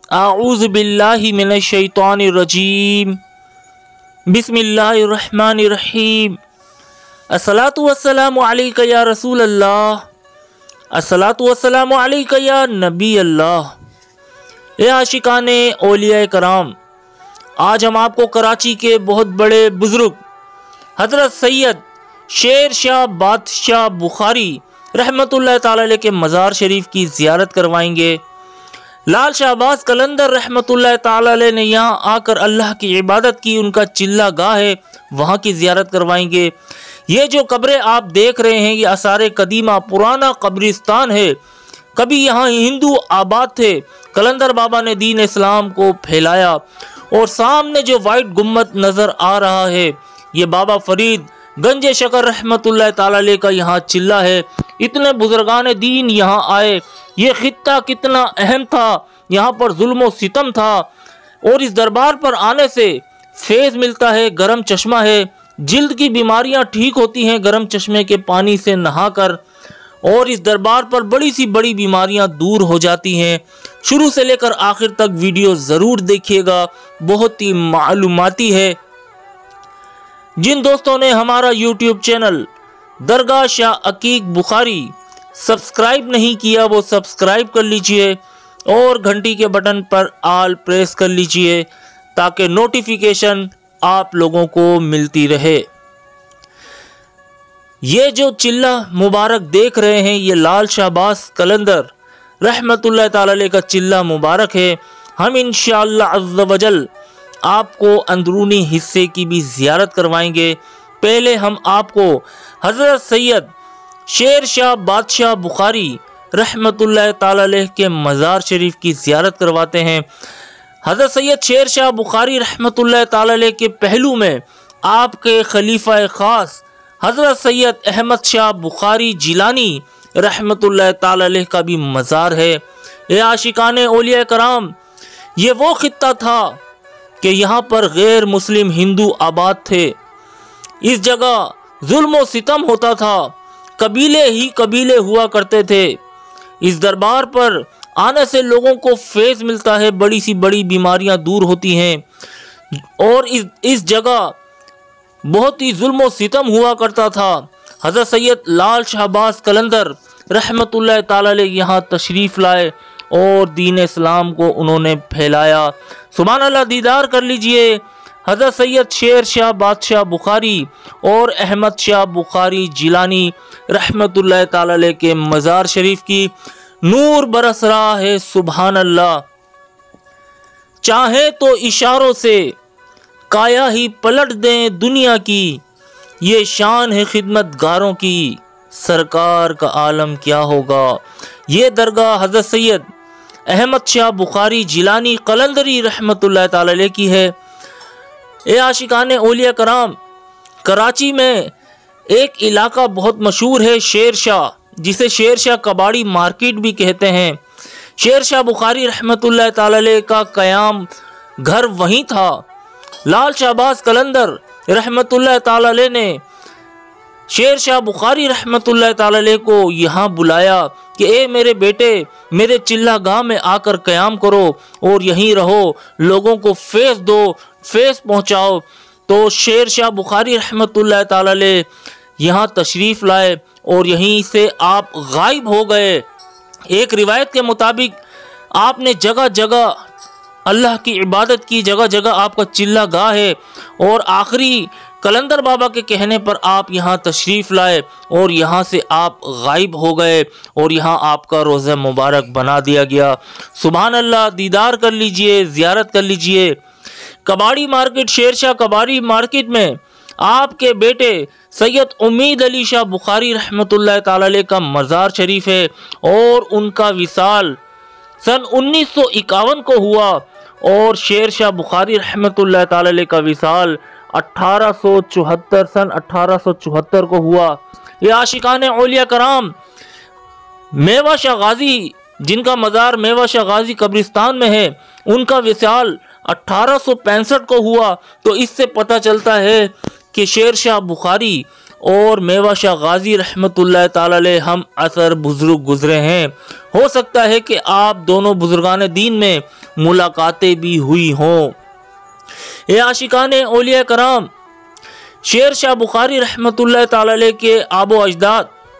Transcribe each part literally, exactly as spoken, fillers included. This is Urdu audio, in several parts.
अऊज़ु बिल्लाहि मिनश शैतानिर रजीम। बिस्मिल्लाहिर रहीम। अस्सलातु वस्सलामु अलैका या रसूल अल्लाह, अस्सलातु वस्सलामु अलैका या नबी अल्लाह। ए आशिकाने औलिया कराम, आज हम आपको कराची के बहुत बड़े बुजुर्ग हजरत सैयद शेर शाह बादशाह बुखारी रहमतुल्लाह ताला अलैह के मज़ार शरीफ की ज़ियारत करवाएंगे। लाल शाहबाज कलंदर रहमतुल्लाह ताला अलैह ने यहाँ आकर अल्लाह की इबादत की, उनका चिल्ला गाह है, वहाँ की ज़ियारत करवाएंगे। ये जो कब्रें आप देख रहे हैं, ये आसार कदीमा पुराना कब्रिस्तान है। कभी यहाँ हिंदू आबाद थे, कलंदर बाबा ने दीन इस्लाम को फैलाया। और सामने जो वाइट गुम्बद नज़र आ रहा है, ये बाबा फरीद गंज शकर रहमतुल्लाह ताला अलैह का यहाँ चिल्ला है। इतने बुजुर्गान दीन यहाँ आए। ये खित्ता कितना अहम था, यहाँ पर जुल्म सितम था, और इस दरबार पर आने से फैज़ मिलता है। गर्म चश्मा है, जिल्द की बीमारियाँ ठीक होती हैं गर्म चश्मे के पानी से नहाकर, और इस दरबार पर बड़ी सी बड़ी बीमारियाँ दूर हो जाती हैं। शुरू से लेकर आखिर तक वीडियो ज़रूर देखिएगा, बहुत ही मालूमाती है। जिन दोस्तों ने हमारा YouTube channel Dargah Shah Aqeeq Bukhari subscribe नहीं किया, वो सब्सक्राइब कर लीजिए और घंटी के बटन पर आल प्रेस कर लीजिए, ताकि नोटिफिकेशन आप लोगों को मिलती रहे। ये जो चिल्ला मुबारक देख रहे हैं, ये लाल शाहबाज कलंदर रहमतुल्लाह ताला अलैह का चिल्ला मुबारक है। हम इंशाअल्लाह अज़्ज़ वजल आपको अंदरूनी हिस्से की भी ज़ियारत करवाएंगे। पहले हम आपको हज़रत सैयद शेर शाह बादशाह बुखारी रहमतुल्लाह ताला अलैह के मज़ार शरीफ की ज़ियारत करवाते हैं। हज़रत सैयद शेर शाह बुखारी रहमतुल्लाह ताला अलैह के पहलू में आपके खलीफा ख़ास हज़रत सैयद अहमद शाह बुखारी जिलानी रहमतुल्लाह ताला अलैह का भी मज़ार है। ये आशिकाने औलिया कराम, ये वो खित्ता था कि यहाँ पर गैर मुस्लिम हिंदू आबाद थे। इस जगह जुल्म व सितम होता था, कबीले ही कबीले हुआ करते थे। इस दरबार पर आने से लोगों को फैज़ मिलता है, बड़ी सी बड़ी बीमारियां दूर होती हैं। और इस इस जगह बहुत ही जुल्म व सितम हुआ करता था। हज़रत सैयद लाल शाहबाज कलंदर रहमतुल्लाह ताला अलैह यहाँ तशरीफ़ लाए और दीन इस्लाम को उन्होंने फैलाया। सुभान अल्लाह, दीदार कर लीजिए हज़रत सैयद शेर शाह बादशाह बुखारी और अहमद शाह बुखारी जिलानी रहमतुल्लाह ताला अलैह के मज़ार शरीफ की। नूर बरस रहा है, सुभान अल्लाह। चाहे तो इशारों से काया ही पलट दें दुनिया की, ये शान है खिदमतगारों की, सरकार का आलम क्या होगा। ये दरगाह हज़रत सैयद अहमद शाह बुखारी जिलानी कलंदरी रहमतुल्लाह ताला अलैह की है। ए आशिकाने औलिया कराम, कराची में एक इलाका बहुत मशहूर है शेर शाह, जिसे शेर शाह कबाड़ी मार्केट भी कहते हैं। शेर शाह बुखारी रहमतुल्लाह ताला अलैह का क़याम घर वहीं था। लाल शाहबाज कलंदर रहमतुल्लाह ताला अलैह ने शेर शाह बुखारी रहमतुल्लाह ताला अलैह को यहाँ बुलाया कि ए मेरे बेटे, मेरे चिल्ला गाह में आकर क़याम करो और यहीं रहो, लोगों को फैज़ दो, फैज़ पहुँचाओ। तो शेर शाह बुखारी रहमतुल्लाह ताला अलैह यहाँ तशरीफ़ लाए और यहीं से आप गायब हो गए। एक रिवायत के मुताबिक आपने जगह जगह अल्लाह की इबादत की, जगह जगह आपका चिल्ला गाह है, और आखिरी कलंदर बाबा के कहने पर आप यहाँ तशरीफ़ लाए और यहाँ से आप गायब हो गए और यहाँ आपका रोज़ा मुबारक बना दिया गया। सुभान अल्लाह, दीदार कर लीजिए, ज़ियारत कर लीजिए। कबाड़ी मार्केट, शेर शाह कबाड़ी मार्केट में आपके बेटे सैयद उम्मीद अली शाह बुखारी रहमतुल्लाह ताला अलैह का मज़ार शरीफ है, और उनका विसाल सन उन्नीस सौ इक्यावन को हुआ, और शेर शाह बुखारी रहमतुल्लाह ताला अलैह का विसाल अठारह सौ चौहत्तर सन अठारह सौ चौहत्तर को हुआ। ये आशिकाने औलिया कराम, मेवा शाह गाजी, जिनका मज़ार मेवा शाह गाजी कब्रिस्तान में है, उनका विसाल अठारह सौ पैंसठ को हुआ। तो इससे पता चलता है कि शेर शाह बुखारी اور میوہ شاہ غازی رحمۃ اللہ تعالی علیہ ہم عصر بزرگ گزرے ہیں۔ ہو سکتا ہے کہ آپ دونوں بزرگان دین میں ملاقاتیں بھی ہوئی ہوں۔ اے عاشقان اولیاء کرام، شیر شاہ بخاری رحمۃ اللہ تعالی علیہ کے آب و اجداد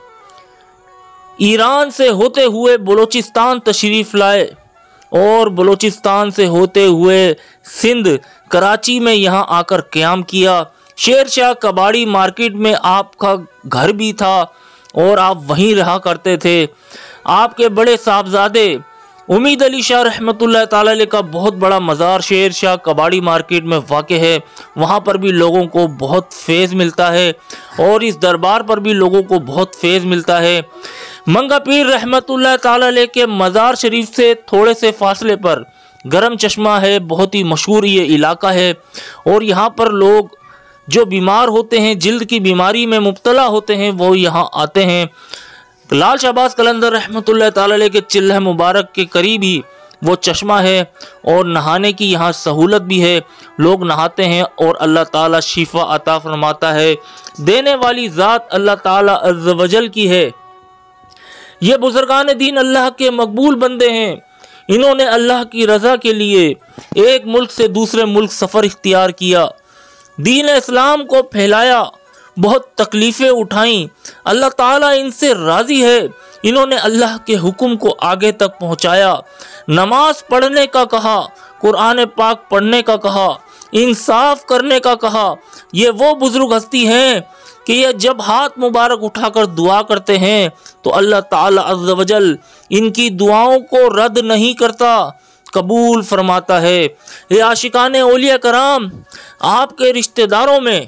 ایران سے ہوتے ہوئے بلوچستان تشریف لائے اور بلوچستان سے ہوتے ہوئے سندھ کراچی میں یہاں آ کر قیام کیا۔ شیر شاہ کباڑی مارکیٹ میں آپ کا گھر بھی تھا اور آپ وہیں رہا کرتے تھے۔ آپ کے بڑے صاحبزادے امید علی شاہ رحمۃ اللہ تعالی علیہ کا بہت بڑا مزار شیر شاہ کباڑی مارکیٹ میں واقع ہے۔ وہاں پر بھی لوگوں کو بہت فیض ملتا ہے اور اس دربار پر بھی لوگوں کو بہت فیض ملتا ہے۔ منگا پیر رحمۃ اللہ تعالی علیہ کے مزار شریف سے تھوڑے سے فاصلے پر گرم چشمہ ہے، بہت ہی مشہور یہ علاقہ ہے، اور یہاں پر لوگ جو بیمار ہوتے ہیں، جلد کی بیماری میں مبتلا ہوتے ہیں، وہ یہاں آتے ہیں۔ لال شہباز قلندر رحمۃ اللہ تعالی علیہ کے چلہ مبارک کے قریب ہی وہ چشمہ ہے اور نہانے کی یہاں سہولت بھی ہے۔ لوگ نہاتے ہیں اور اللہ تعالیٰ شفا عطا فرماتا ہے۔ دینے والی ذات اللہ تعالیٰ عز و جل کی ہے۔ یہ بزرگان دین اللہ کے مقبول بندے ہیں۔ انہوں نے اللہ کی رضا کے لیے ایک ملک سے دوسرے ملک سفر اختیار کیا، دین اسلام کو پھیلایا، بہت تکلیفیں اٹھائیں۔ اللہ تعالیٰ ان سے راضی ہے۔ انہوں نے اللہ کے حکم کو آگے تک پہنچایا، نماز پڑھنے کا کہا، قرآن پاک پڑھنے کا کہا، انصاف کرنے کا کہا۔ یہ وہ بزرگ ہستی ہیں کہ یہ جب ہاتھ مبارک اٹھا کر دعا کرتے ہیں تو اللہ تعالیٰ عز و جل ان کی دعاؤں کو رد نہیں کرتا، قبول فرماتا ہے۔ یہ عاشقان اولیاء کرام، آپ کے رشتہ داروں میں،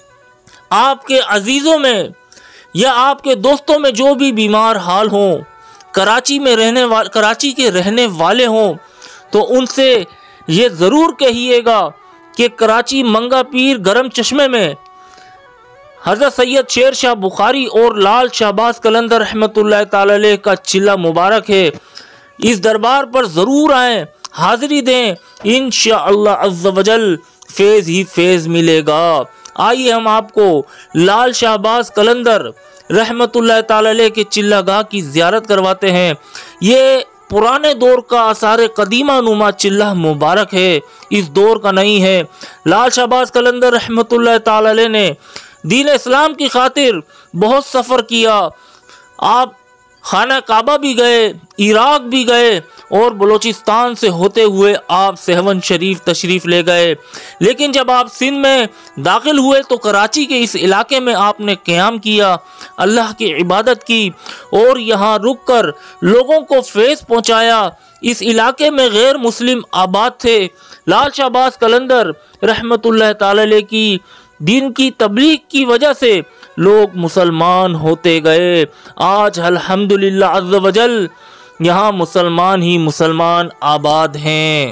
آپ کے عزیزوں میں یا آپ کے دوستوں میں جو بھی بیمار حال ہوں، کراچی میں رہنے والے کراچی کے رہنے والے ہوں، تو ان سے یہ ضرور کہیے گا کہ کراچی منگا پیر گرم چشمے میں حضرت سید شیر شاہ بخاری اور لال شہباز قلندر رحمۃ اللہ تعالی علیہ کا چلہ مبارک ہے۔ اس دربار پر ضرور آئیں، حاضری دیں، انشاءاللہ عز و جل فیض ہی فیض ملے گا۔ آئیے ہم آپ کو لال شہباز قلندر رحمۃ اللہ تعالی علیہ کے چلہ گاہ کی زیارت کرواتے ہیں۔ یہ پرانے دور کا آثار قدیمہ نما چلہ مبارک ہے، اس دور کا نہیں ہے۔ لال شہباز قلندر رحمۃ اللہ تعالی علیہ نے دین اسلام کی خاطر بہت سفر کیا۔ آپ خانہ کعبہ بھی گئے، عراق بھی گئے، اور بلوچستان سے ہوتے ہوئے آپ سہون شریف تشریف لے گئے۔ لیکن جب آپ سندھ میں داخل ہوئے تو کراچی کے اس علاقے میں آپ نے قیام کیا، اللہ کی عبادت کی اور یہاں رک کر لوگوں کو فیض پہنچایا۔ اس علاقے میں غیر مسلم آباد تھے۔ لال شہباز قلندر رحمۃ اللہ تعالی علیہ کی دین کی تبلیغ کی وجہ سے لوگ مسلمان ہوتے گئے۔ آج الحمدللہ عز و جل یہاں مسلمان ہی مسلمان آباد ہیں۔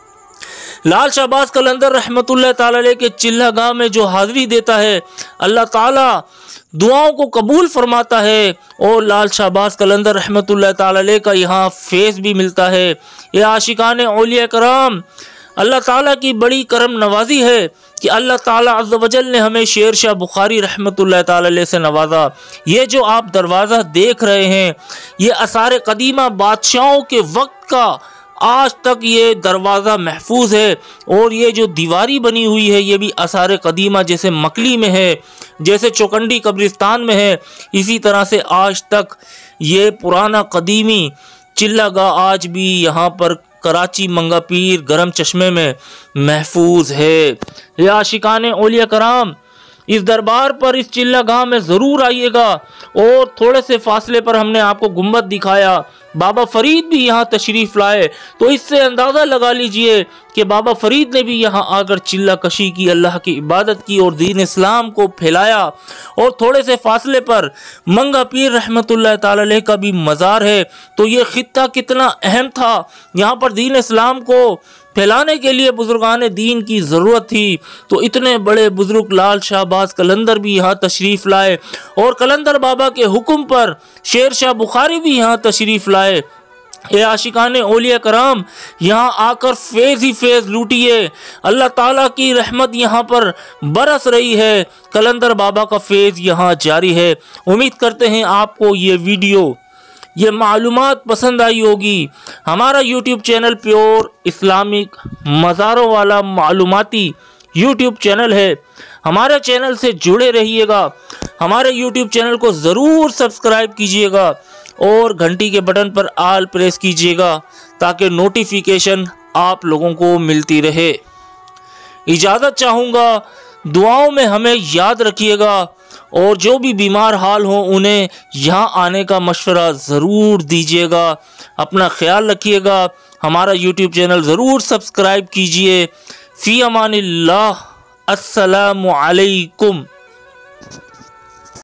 لال شہباز قلندر رحمۃ اللہ تعالی علیہ کے چلہ گاہ میں جو حاضری دیتا ہے، اللہ تعالیٰ دعاؤں کو قبول فرماتا ہے اور لال شہباز قلندر رحمۃ اللہ تعالی علیہ کا یہاں فیض بھی ملتا ہے۔ یہ عاشقان اولیاء کرام، اللہ تعالیٰ کی بڑی کرم نوازی ہے کہ اللہ تعالیٰ عز و جل نے ہمیں شیر شاہ بخاری رحمۃ اللہ تعالی علیہ سے نوازا۔ یہ جو آپ دروازہ دیکھ رہے ہیں، یہ آثار قدیمہ بادشاہوں کے وقت کا آج تک یہ دروازہ محفوظ ہے، اور یہ جو دیواری بنی ہوئی ہے یہ بھی آثار قدیمہ جیسے مکلی میں ہے، جیسے چوکنڈی قبرستان میں ہے، اسی طرح سے آج تک یہ پرانا قدیمی چلہ گاہ آج بھی یہاں پر کراچی منگا پیر گرم چشمے میں محفوظ ہے۔ یہ عاشقان اولیاء کرام، اس دربار پر اس چلہ گاہ میں ضرور آئیے گا۔ اور تھوڑے سے فاصلے پر ہم نے آپ کو گنبد دکھایا، بابا فرید بھی یہاں تشریف لائے، تو اس سے اندازہ لگا لیجئے کہ بابا فرید نے بھی یہاں آ کر چلہ کشی کی، اللہ کی عبادت کی اور دین اسلام کو پھیلایا۔ اور تھوڑے سے فاصلے پر منگا پیر رحمۃ اللہ تعالی علیہ کا بھی مزار ہے۔ تو یہ خطہ کتنا اہم تھا، یہاں پر دین اسلام کو پھیلانے کے لیے بزرگان دین کی ضرورت تھی، تو اتنے بڑے بزرگ لال شہباز قلندر بھی یہاں تشریف لائے، اور قلندر بابا کے حکم پر شیر شاہ بخاری بھی یہاں تشریف لائے۔ اے عاشقان اولیاء کرام، یہاں آ کر فیض ہی فیض لوٹیے۔ اللہ تعالیٰ کی رحمت یہاں پر برس رہی ہے، قلندر بابا کا فیض یہاں جاری ہے۔ امید کرتے ہیں آپ کو یہ ویڈیو، یہ معلومات پسند آئی ہوگی۔ ہمارا یوٹیوب چینل پیور اسلامک مزاروں والا معلوماتی یوٹیوب چینل ہے۔ ہمارے چینل سے جڑے رہیے گا، ہمارے یوٹیوب چینل کو ضرور سبسکرائب کیجیے گا اور گھنٹی کے بٹن پر آل پریس کیجیے گا تاکہ نوٹیفیکیشن آپ لوگوں کو ملتی رہے۔ اجازت چاہوں گا، دعاؤں میں ہمیں یاد رکھیے گا، اور جو بھی بیمار حال ہوں انہیں یہاں آنے کا مشورہ ضرور دیجیے گا۔ اپنا خیال رکھیے گا، ہمارا یوٹیوب چینل ضرور سبسکرائب کیجیے۔ فی امان اللہ، السلام علیکم۔